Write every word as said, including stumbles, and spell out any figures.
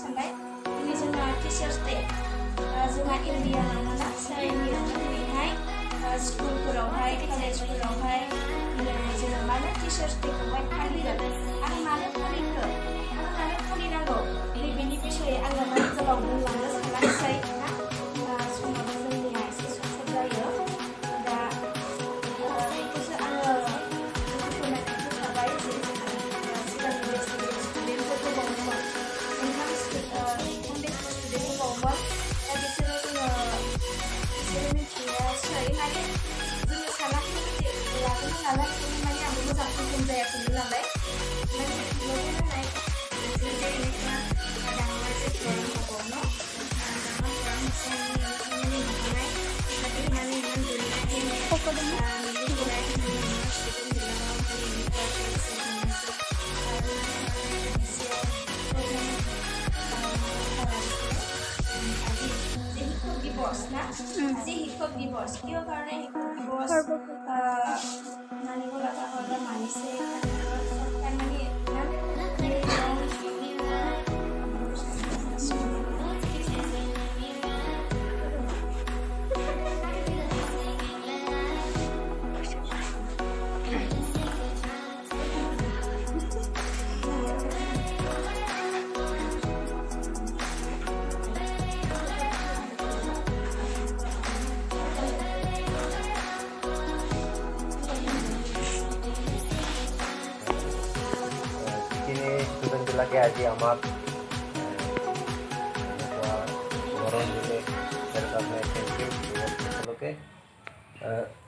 सानबाय दिनै जोंहा टिचार्स डे जोंहा इण्डियानाव ना साइनिहाय स्कुलफोरावहाय कलेजफोरावहाय जोङो मानो टिचार्स डेखौहाय फालिगोन आं मानो फालिखो आं मानो फालिनांगौ नैबेनि बिसयै आङो माने गोलाव बुंलांनो सानाखिसै ना समाबो जोंनिया एसे सम जायो दा बेखौसो आङो फोरमायनानै होखाबाय जे सिगांनि बेचनि स्टुडेन्टफोर दङमोन मोनथाम उन्दै स्टुडेन्ट दङमोन दा बिसोरो जोङो बिसोरो मिथियासै माने जोङो सानाखैमोन जे लागोन नालाय माने आंबो मोजां कन्टेन्ट जायाखैमोन नालाय माने लगायनानै बिसोरो जेरैनोखा दाङा जेब्ला हाबाव न' दाङा मोसानाय खामानि मावनाय बेबायदि माने इमान दोननानै मिलिगुराय स्टुडेन्ट दिवस ना আজি শিক্ষক দিৱস কিয় কাৰণে শিক্ষক দিৱস মানিব লগা হয় বা মানিছে lagi আজি আমাক গৰম দিলে তাৰ কাৰণে থেংক ইউ সকলোকে